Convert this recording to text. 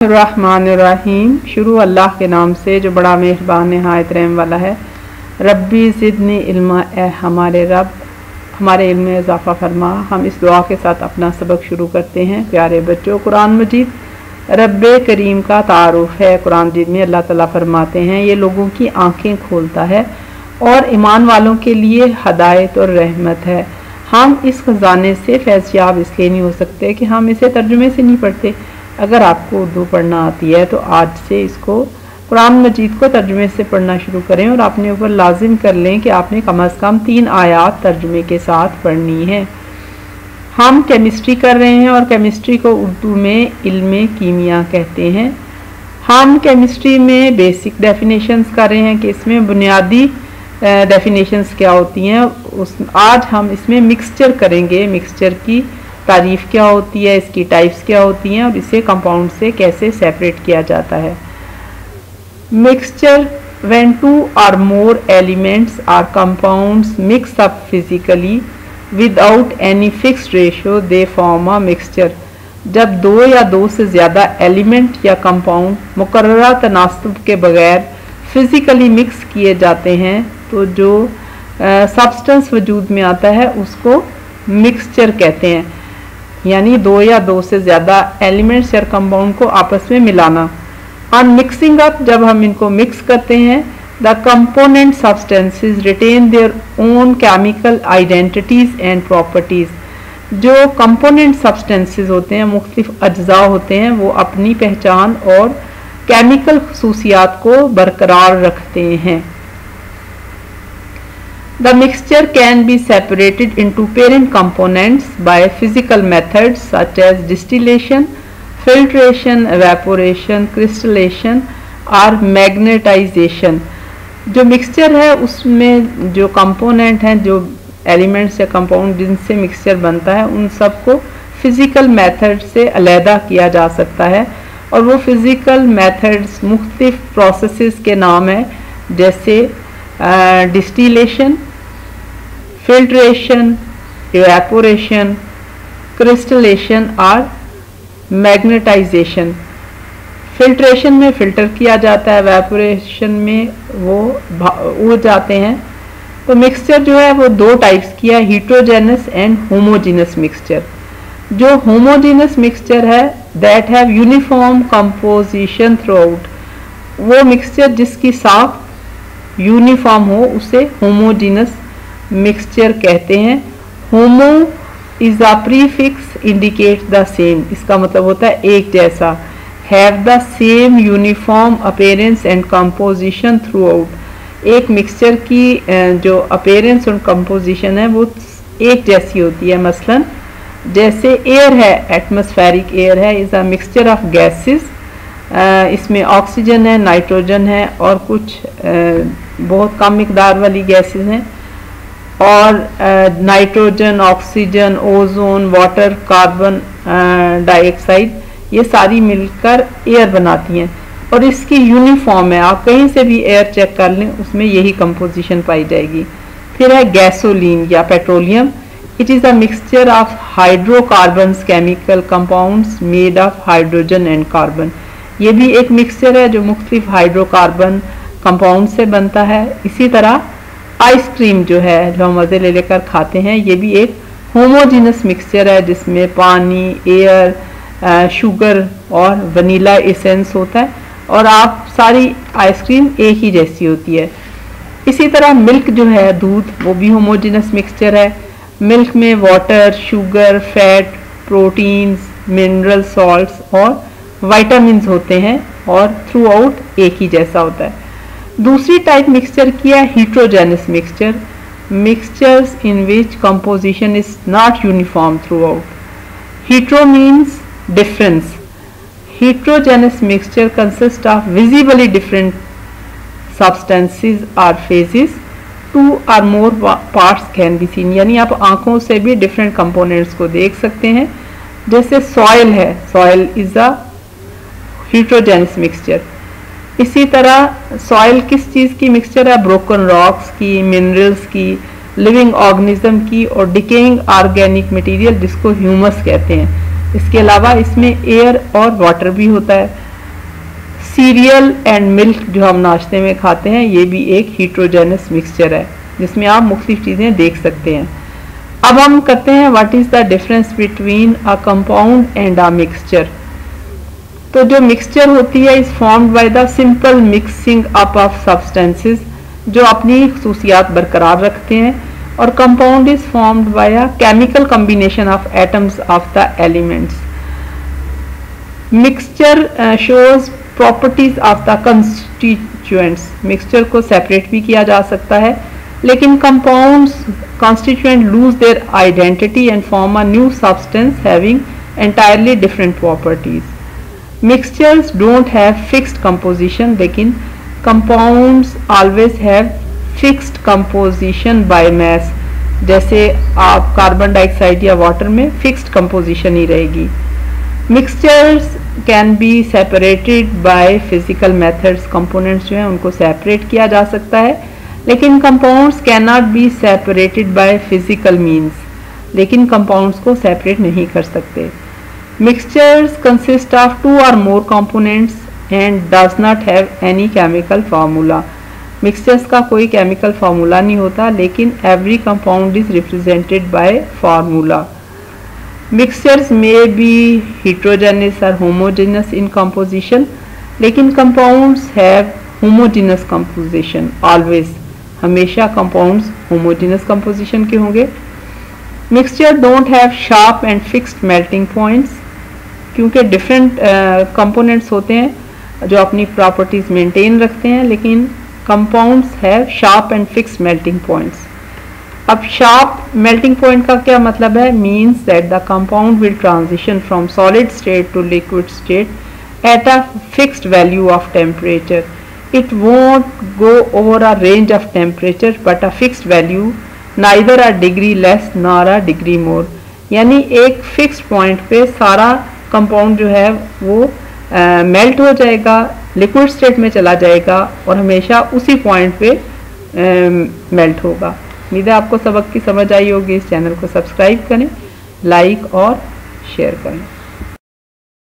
रहमानिर्रहीम। शुरू अल्लाह के नाम से जो बड़ा मेहरबान नहायत रहम वाला है। रब्बी ज़िदनी इल्मा, ए हमारे रब हमारे इल्म में इजाफ़ा फरमा। हम इस दुआ के साथ अपना सबक शुरू करते हैं। प्यारे बच्चों, कुरान मजीद रब्बे करीम का तारुफ है। कुरान मजीद में अल्लाह ताला फरमाते हैं ये लोगों की आंखें खोलता है और ईमान वालों के लिए हदायत और रहमत है। हम इस खजाने से फैज़याब इसलिए नहीं हो सकते कि हम इसे तर्जुमे से नहीं पढ़ते। अगर आपको उर्दू पढ़ना आती है तो आज से इसको कुरान मजीद को तर्जुमे से पढ़ना शुरू करें और अपने ऊपर लाजिम कर लें कि आपने कम अज़ कम 3 आयात तर्जुमे के साथ पढ़नी है। हम केमिस्ट्री कर रहे हैं और केमिस्ट्री को उर्दू में इल्मे कीमिया कहते हैं। हम केमिस्ट्री में बेसिक डेफिनेशंस कर रहे हैं कि इसमें बुनियादी डेफिनेशंस क्या होती हैं। आज हम इसमें मिक्सचर करेंगे। मिक्सचर की तारीफ़ क्या होती है, इसकी टाइप्स क्या होती हैं और इसे कंपाउंड से कैसे सेपरेट किया जाता है। Mixture when 2 or more elements or compounds mix up physically without any fixed ratio they form a mixture। जब 2 या 2 से ज़्यादा एलिमेंट या कंपाउंड मुकर्ररा तनासुब के बगैर फिज़िकली मिक्स किए जाते हैं तो जो सब्सटेंस वजूद में आता है उसको मिक्सचर कहते हैं। यानी 2 या 2 से ज़्यादा एलिमेंट्स या कंपाउंड को आपस में मिलाना। ऑन मिक्सिंग अप, जब हम इनको मिक्स करते हैं, the component substances retain their own chemical identities and properties. जो कंपोनेंट सब्सटेंसेस होते हैं, मुख्तलिफ अज्जा होते हैं, वो अपनी पहचान और केमिकल खसूसियात को बरकरार रखते हैं। The mixture can be separated into parent components by physical methods such as distillation, filtration, evaporation, crystallization or magnetization। जो मिक्सचर है उसमें जो कंपोनेंट हैं, जो एलिमेंट्स या कंपाउंड जिनसे मिक्सचर बनता है, उन सबको फिज़िकल मेथड से अलहदा किया जा सकता है। और वो फिज़िकल मेथड्स मुख्तलिफ प्रोसेसेस के नाम हैं, जैसे डिस्टिलेशन, फिल्ट्रेशन, इवेपोरेशन, क्रिस्टलेशन और मैग्नेटाइजेशन। फिल्ट्रेशन में फ़िल्टर किया जाता है, इवेपोरेशन में वो उड़ जाते हैं। तो मिक्सचर जो है वो 2 टाइप्स की है, हीट्रोजेनस एंड होमोजीनस मिक्सचर। जो होमोजीनस मिक्सचर है that have uniform composition throughout, वो मिक्सचर जिसकी साख यूनिफॉर्म हो उसे होमोजीनस मिक्सचर कहते हैं। Homo is a prefix indicate the same, इसका मतलब होता है एक जैसा। Have the same uniform appearance and composition throughout, एक मिक्सचर की जो अपीयरेंस और कंपोजिशन है वो एक जैसी होती है। मसलन जैसे एयर है, एटमॉस्फेरिक एयर है, is a mixture of gases. इसमें ऑक्सीजन है, नाइट्रोजन है और कुछ बहुत कम मिकदार वाली गैसेस हैं। और nitrogen, oxygen, ozone, water, carbon dioxide, ये सारी मिलकर एयर बनाती हैं और इसकी यूनिफॉर्म है। आप कहीं से भी एयर चेक कर लें, उसमें यही कंपोजिशन पाई जाएगी। फिर है गैसोलीन या petroleum. It is a mixture of hydrocarbons chemical compounds made of hydrogen and carbon. ये भी एक मिक्सचर है जो मुख्तलिफ हाइड्रोकार्बन कंपाउंड से बनता है। इसी तरह आइसक्रीम जो है जो हम मज़े ले लेकर खाते हैं, ये भी एक होमोजीनस मिक्सचर है जिसमें पानी, एयर, शुगर और वनीला एसेंस होता है और आप सारी आइसक्रीम एक ही जैसी होती है। इसी तरह मिल्क जो है, दूध, वो भी होमोजीनस मिक्सचर है। मिल्क में water, sugar, fat, proteins, mineral salts और वाइटामिन्स होते हैं और थ्रू आउट एक ही जैसा होता है। दूसरी टाइप मिक्सचर की है heterogeneous mixture, mixtures in which composition is not uniform throughout. Hetero means difference. Heterogeneous mixture consists of visibly different substances or phases. 2 or more parts can be seen, यानी आप आंखों से भी different components को देख सकते हैं। जैसे सॉइल है, soil is a heterogeneous mixture. इसी तरह सॉइल किस चीज़ की मिक्सचर है? ब्रोकन रॉक्स की, मिनरल्स की, लिविंग ऑर्गेनिज्म की और डिकेइंग ऑर्गेनिक मटेरियल जिसको ह्यूमस कहते हैं। इसके अलावा इसमें एयर और वाटर भी होता है। सीरियल एंड मिल्क जो हम नाश्ते में खाते हैं, ये भी एक हीट्रोजेनस मिक्सचर है जिसमें आप मुख्तलिफ चीज़ें देख सकते हैं। अब हम करते हैं what is the difference between a compound and a mixture. तो जो मिक्सचर होती है is formed by the simple mixing up of substances जो अपनी खुसूसियात बरकरार रखते हैं, और compound is formed by a chemical combination of atoms of the elements. Mixture shows properties of the constituents. Mixture को सेपरेट भी किया जा सकता है, लेकिन compounds constituent lose their identity and form a new substance having entirely different properties. Mixtures don't have fixed composition, लेकिन compounds always have fixed composition by mass। जैसे आप कार्बन डाइऑक्साइड या वाटर में फिक्स्ड कंपोजिशन ही रहेगी। Mixtures can be separated by physical methods. Components जो हैं उनको सेपरेट किया जा सकता है, लेकिन compounds can not be separated by physical means. लेकिन कंपाउंड्स को सेपरेट नहीं कर सकते। Mixtures consist of 2 or more components and does not have any chemical formula। Mixtures का कोई केमिकल फार्मूला नहीं होता, लेकिन every compound is represented by formula. Mixtures may be heterogeneous और homogeneous in composition, लेकिन compounds have homogeneous composition always। हमेशा compounds homogeneous composition के होंगे। Mixture don't have sharp and fixed melting points, क्योंकि different components होते हैं जो अपनी प्रॉपर्टीज मेंटेन रखते हैं, लेकिन compounds have sharp and fixed melting points. अब शार्प मेल्टिंग पॉइंट का क्या मतलब है? Means that the compound will transition from solid state to liquid state at a fixed value of temperature. It won't go over a range of temperature but a fixed value, neither a degree less nor a degree more। यानी एक fixed point पे सारा compound जो है वो melt हो जाएगा, liquid state में चला जाएगा और हमेशा उसी पॉइंट पे मेल्ट होगा। उम्मीद है आपको सबक की समझ आई होगी। इस चैनल को सब्सक्राइब करें, लाइक और शेयर करें।